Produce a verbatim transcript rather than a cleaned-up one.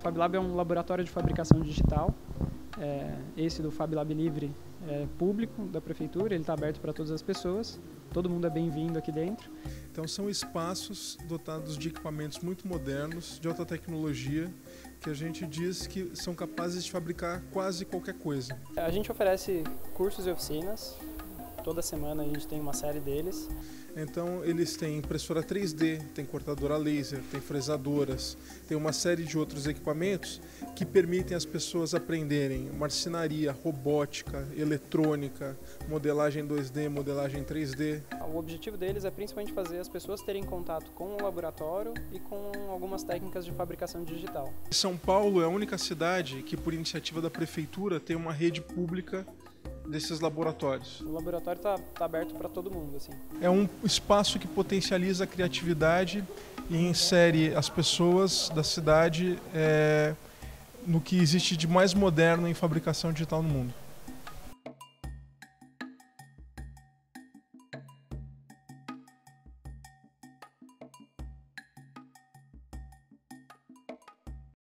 FabLab é um laboratório de fabricação digital. É, esse do FabLab Livre é público da prefeitura, ele está aberto para todas as pessoas, todo mundo é bem-vindo aqui dentro. Então são espaços dotados de equipamentos muito modernos, de alta tecnologia, que a gente diz que são capazes de fabricar quase qualquer coisa. A gente oferece cursos e oficinas, toda semana a gente tem uma série deles. Então eles têm impressora três D, tem cortadora laser, tem fresadoras, tem uma série de outros equipamentos que permitem as pessoas aprenderem marcenaria, robótica, eletrônica, modelagem dois D, modelagem três D. O objetivo deles é principalmente fazer as pessoas terem contato com o laboratório e com algumas técnicas de fabricação digital. São Paulo é a única cidade que, por iniciativa da prefeitura, tem uma rede pública desses laboratórios. O laboratório está tá aberto para todo mundo, assim. É um espaço que potencializa a criatividade e insere as pessoas da cidade é, no que existe de mais moderno em fabricação digital no mundo.